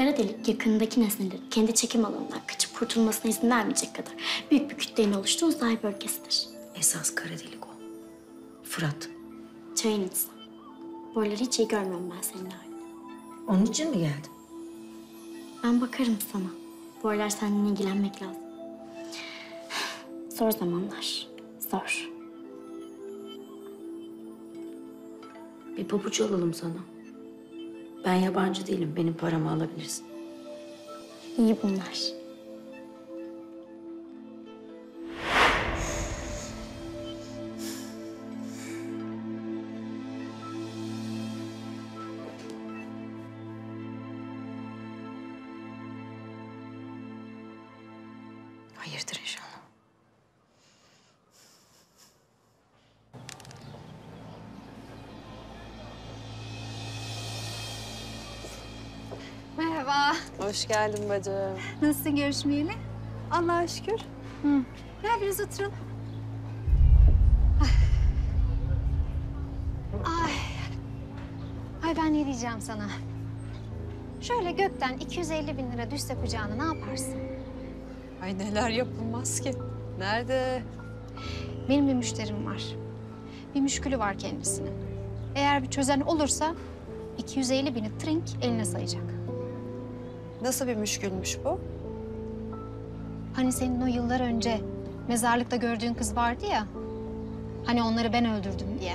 Kara delik yakınındaki nesnelerin kendi çekim alanından kaçıp kurtulmasına izin vermeyecek kadar büyük bir kütlenin oluştuğu uzay bölgesidir. Esas kara delik o. Fırat. Çayın içsen. Boruları hiç iyi görmüyorum ben seninle öyle. Onun için mi geldin? Ben bakarım sana. Bu aralar seninle ilgilenmek lazım. Zor zamanlar. Zor. Bir pabuç alalım sana. Ben yabancı değilim. Benim paramı alabilirsin. İyi bunlar. Hayırdır inşallah. Merhaba. Hoş geldin bacım. Nasılsın görüşmeyeli? Allah'a şükür. Gel biraz oturalım. Ay. Ay ben ne diyeceğim sana? Şöyle gökten 250 bin lira düşse kucağına ne yaparsın? Ay neler yapılmaz ki. Nerede? Benim bir müşterim var. Bir müşkülü var kendisinin. Eğer bir çözen olursa 250 bini trink eline sayacak. Nasıl bir müşkülmüş bu? Hani senin o yıllar önce mezarlıkta gördüğün kız vardı ya. Hani onları ben öldürdüm diye.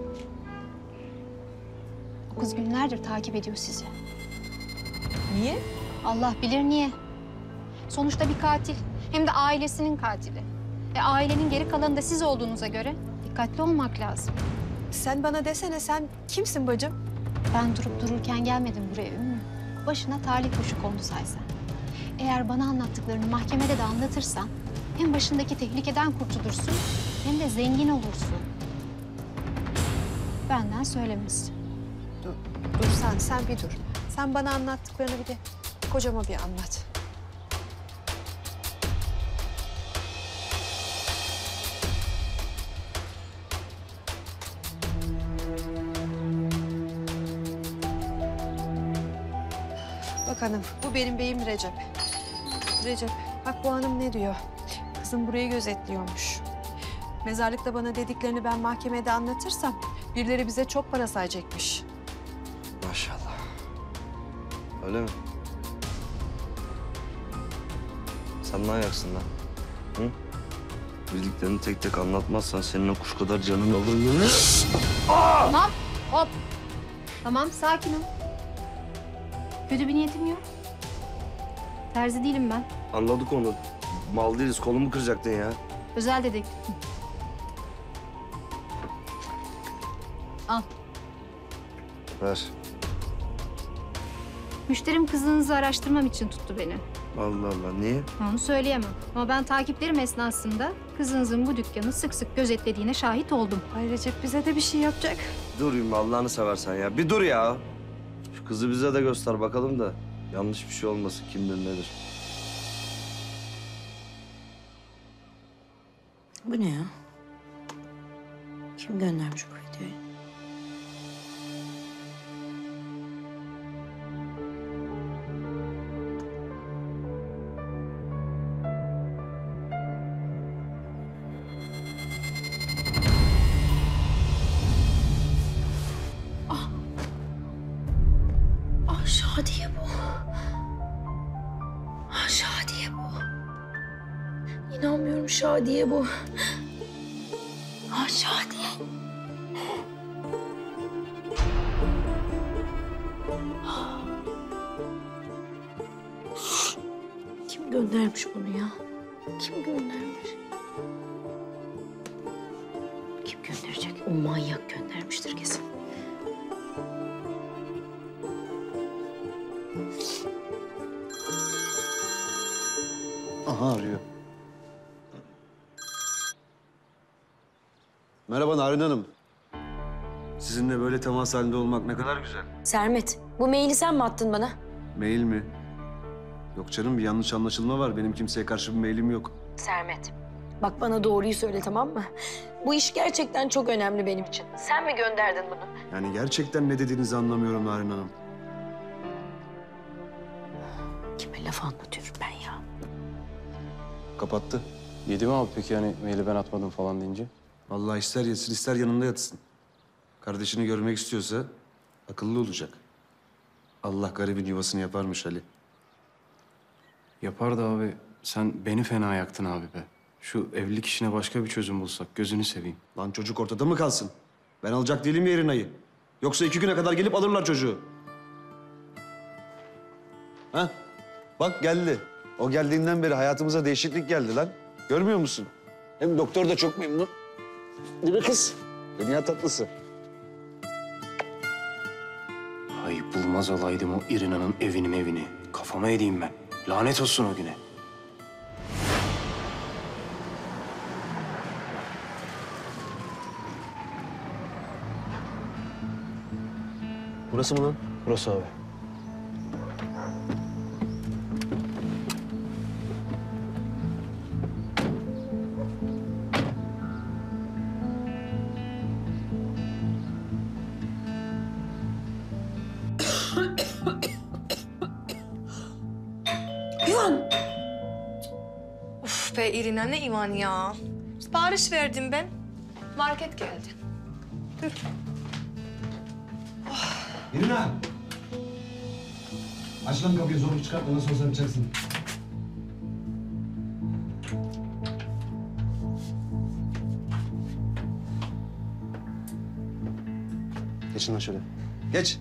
O kız günlerdir takip ediyor sizi. Niye? Allah bilir niye. Sonuçta bir katil. Hem de ailesinin katili. Ailenin geri kalanı da siz olduğunuza göre dikkatli olmak lazım. Sen bana desene, sen kimsin bacım? Ben durup dururken gelmedim buraya Ümmü. Başına talih kuşu kondu saysan. Eğer bana anlattıklarını mahkemede de anlatırsan hem başındaki tehlikeden kurtulursun hem de zengin olursun. Benden söylemesi. Dur sen bir dur. Sen bana anlattıklarını bir de kocama bir anlat. Bak hanım, bu benim beyim Recep. Recep, bak bu hanım ne diyor? Kızım burayı gözetliyormuş. Mezarlıkta bana dediklerini ben mahkemede anlatırsam birileri bize çok para sayacakmış. Maşallah. Öyle mi? Sen ne ayaksın lan? Hı? Bildiklerini tek tek anlatmazsan senin o kuş kadar canın alır mı? Tamam, hop. Tamam, sakin ol. Kötü bir niyetim yok. Terzi değilim ben. Anladık onu. Mal değiliz. Kolumu kıracaktın ya. Özel dedektif. Al. Ver. Müşterim kızınızı araştırmam için tuttu beni. Allah Allah. Niye? Onu söyleyemem. Ama ben takiplerim esnasında kızınızın bu dükkanı sık sık gözetlediğine şahit oldum. Ay Recep bize de bir şey yapacak. Dur Ümmü, Allah'ını seversen ya. Bir dur ya. Şu kızı bize de göster bakalım da. Yanlış bir şey olmasın. Kimdir nedir? Bu ne ya? Kim göndermiş bu videoyu? Şadiye bu. Şadiye bu. İnanmıyorum, Şadiye bu. Şadiye. Kim göndermiş bunu ya? Kim göndermiş? Kim gönderecek? O manyak göndermiştir kesin. Aha arıyor. Merhaba Narin Hanım. Sizinle böyle temas halinde olmak ne kadar güzel. Sermet, bu maili sen mi attın bana? Mail mi? Yok canım, bir yanlış anlaşılma var. Benim kimseye karşı bir mailim yok. Sermet, bak bana doğruyu söyle, tamam mı? Bu iş gerçekten çok önemli benim için. Sen mi gönderdin bunu? Yani gerçekten ne dediğinizi anlamıyorum Narin Hanım. laf anlatıyorum ben ya. Kapattı. Yedi mi abi peki yani maili ben atmadım falan deyince? Vallahi ister yesin ister yanında yatsın. Kardeşini görmek istiyorsa akıllı olacak. Allah garibin yuvasını yaparmış Ali. Yapar da abi sen beni fena yaktın abi be. Şu evlilik işine başka bir çözüm bulsak gözünü seveyim. Lan çocuk ortada mı kalsın? Ben alacak değilim ya Irina'yı. Yoksa 2 güne kadar gelip alırlar çocuğu. Ha? Bak geldi. O geldiğinden beri hayatımıza değişiklik geldi lan. Görmüyor musun? Hem doktor da çok memnun. Değil mi kız? Dünya tatlısı. Ay bulmaz olaydım o İrina'nın evini. Kafama edeyim ben. Lanet olsun o güne. Burası mı lan? Burası abi. Uf be İrina ne iman ya. Sipariş verdim ben. Market geldi. Irina! Aç lan kapıyı, zorluk çıkartma. Nasıl olsa yapacaksın. Geçin lan şöyle. Geç.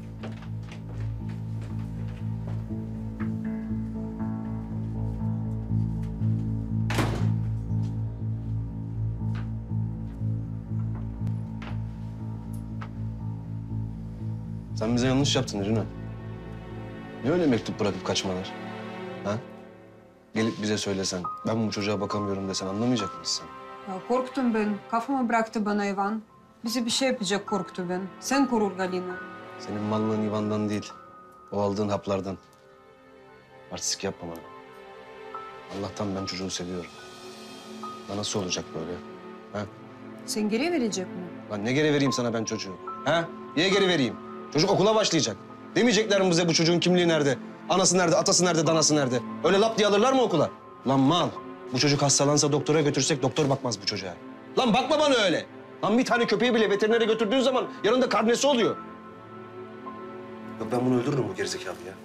Sen bize yanlış yaptın Irina. Ne öyle mektup bırakıp kaçmalar? Ha? Gelip bize söylesen, ben bu çocuğa bakamıyorum desen anlamayacak mıyız sen? Ya korktum ben. Kafamı bıraktı bana Ivan. Bize bir şey yapacak korktu ben. Sen korur Galina. Senin mallığın Ivan'dan değil, o aldığın haplardan. Artistik yapma bana. Allah'tan ben çocuğu seviyorum. Ya nasıl olacak böyle? Ha? Sen geri verecek mi? Lan ne geri vereyim sana ben çocuğu? Ha? Niye geri vereyim? Çocuk okula başlayacak. Demeyecekler mi bize bu çocuğun kimliği nerede? Anası nerede, atası nerede, danası nerede? Öyle lap diye alırlar mı okula? Lan mal. Bu çocuk hastalansa doktora götürsek doktor bakmaz bu çocuğa. Lan bakma bana öyle. Lan bir tane köpeği bile veterinere götürdüğün zaman yanında karnesi oluyor. Yok ben bunu öldürürüm bu gerizekalı ya.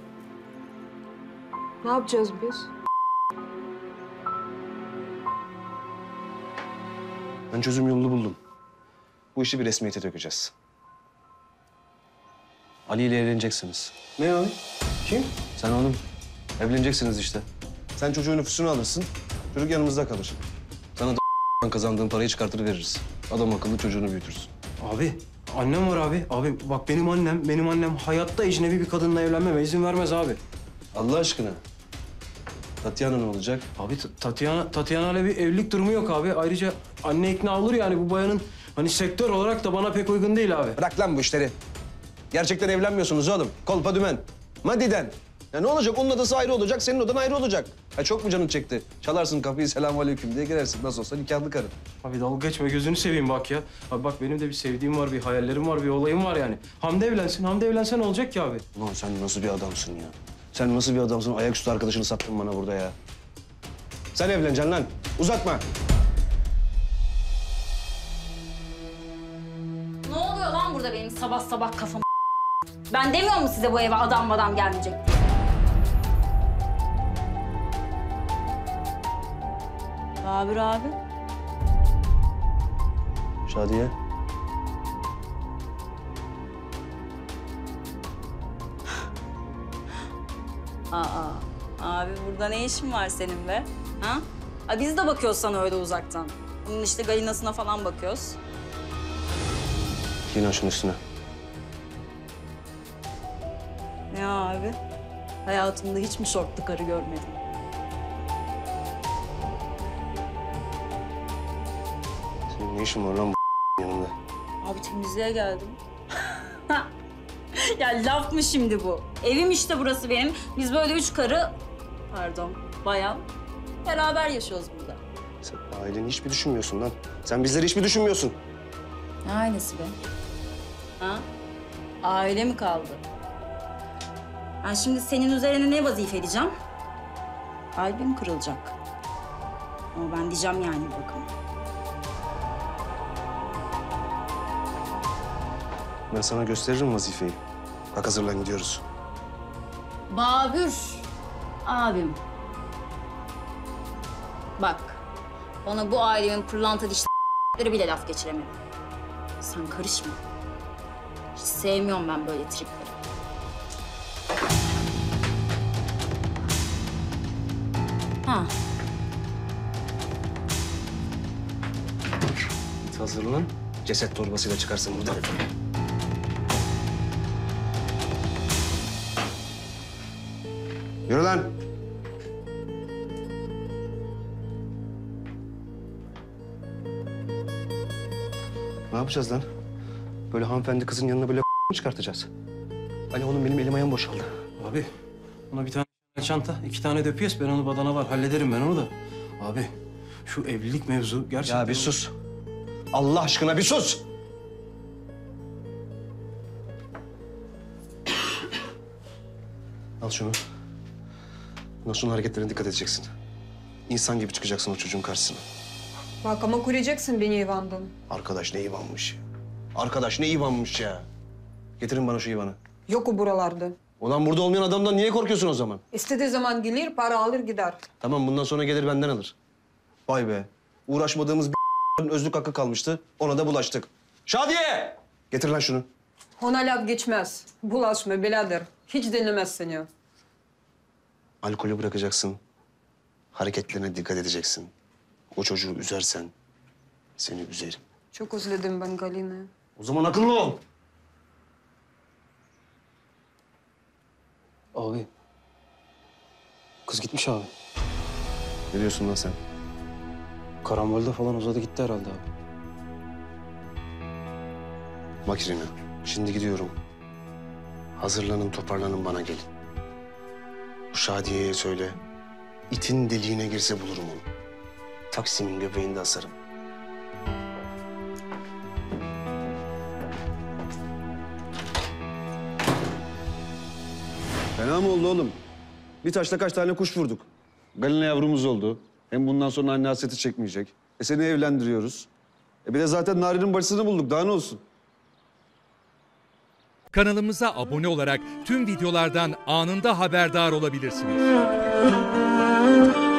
Ne yapacağız biz? Ben çözüm yolunu buldum. Bu işi bir resmiyete dökeceğiz. Ali ile evleneceksiniz. Ne abi? Kim? Sen oğlum. Evleneceksiniz işte. Sen çocuğun nüfusunu alırsın, çocuk yanımızda kalır. Sana da kazandığın parayı çıkartır veririz. Adam akıllı çocuğunu büyütürsün. Abi annem var abi. Abi bak benim annem hayatta ecnebi bir kadınla evlenmeme izin vermez abi. Allah aşkına. Tatyana ne olacak? Abi Tatiana ile bir evlilik durumu yok abi. Ayrıca anne ikna olur yani bu bayanın hani sektör olarak da bana pek uygun değil abi. Bırak lan bu işleri. Gerçekten evlenmiyorsunuz oğlum. Kolpa dümen. Madiden. Ya ne olacak? Onun odası ayrı olacak, senin odan ayrı olacak. Ha çok mu canın çekti? Çalarsın kapıyı selamünaleyküm diye girersin. Nasıl olsa nikahlı karın. Abi dalga geçme gözünü seveyim bak ya. Abi bak benim de bir sevdiğim var, bir hayallerim var, bir olayım var yani. Hamdi evlense ne olacak ki abi? Ulan sen nasıl bir adamsın ya? Sen nasıl bir adamsın? Ayaküstü arkadaşını sattın bana burada ya. Sen evleneceksin lan. Uzatma. Ne oluyor lan burada benim sabah sabah kafam? Ben demiyor mu size bu eve adam gelmeyecek diye? Babür abi. Şadiye. Abi burada ne işin var senin be? Ha? Biz de bakıyoruz sana öyle uzaktan. Bunun işte galinasına falan bakıyoruz. Giyin şunun üstüne. Ne abi? Hayatımda hiç mi şortlu karı görmedim? Senin ne işin var lan bu yanında? Abi temizliğe geldim. Ya laf mı şimdi bu? Evim işte burası benim. Biz böyle 3 karı, pardon bayan, beraber yaşıyoruz burada. Sen aileni hiç mi düşünmüyorsun lan? Sen bizleri hiç mi düşünmüyorsun? Ne ailesi be? Ha? Aile mi kaldı? Ben şimdi senin üzerine ne vazife edeceğim? Kalbim kırılacak. Ama ben diyeceğim yani bir bakıma. Ben sana gösteririm vazifeyi. Bak hazırlan gidiyoruz. Babür abim. Bak, bana bu ailemin pırlanta dişleri bile laf geçiremedi. Sen karışma. Hiç sevmiyorum ben böyle tripleri. Ha, Git hazırlan. Ceset torbasıyla çıkarsın buradan. Yürü lan. Ne yapacağız lan? Böyle hanımefendi kızın yanına böyle mı çıkartacağız? Ali oğlum benim elim ayağım boşaldı. Abi ona bir tane çanta, 2 tane de piyes. Ben onu badana var. Hallederim ben onu da. Abi şu evlilik mevzu gerçekten... Ya bir sus. Allah aşkına bir sus. Al şunu. Bundan sonra hareketlerine dikkat edeceksin. İnsan gibi çıkacaksın o çocuğun karşısına. Bak ama kuracaksın beni Ivan'dan. Arkadaş ne Ivan'mış ya. Arkadaş ne Ivan'mış ya. Getirin bana şu Ivan'ı. Yok o buralarda. Ulan burada olmayan adamdan niye korkuyorsun o zaman? İstediği zaman gelir, para alır gider. Tamam bundan sonra gelir benden alır. Vay be. Uğraşmadığımız bir özlük hakkı kalmıştı. Ona da bulaştık. Şadiye! Getir lan şunu. Ona laf geçmez. Bulaşma birader. Hiç dinlemez seni. Alkolü bırakacaksın. Hareketlerine dikkat edeceksin. O çocuğu üzersen seni üzerim. Çok özledim ben Galina'yı. O zaman akıllı ol. Abi. Kız gitmiş abi. Ne diyorsun lan sen? Karambolde falan uzadı gitti herhalde abi. Bak İrina, şimdi gidiyorum. Hazırlanın, toparlanın bana gelin. Bu Şadiye'ye söyle. İtin deliğine girse bulurum onu. Taksim'in göbeğinde asarım. Fena mı oldu oğlum? Bir taşla kaç tane kuş vurduk. Galina yavrumuz oldu. Hem bundan sonra anne hasreti çekmeyecek. Seni evlendiriyoruz. Bir de zaten Nari'nin bacısını bulduk. Daha ne olsun? Kanalımıza abone olarak tüm videolardan anında haberdar olabilirsiniz.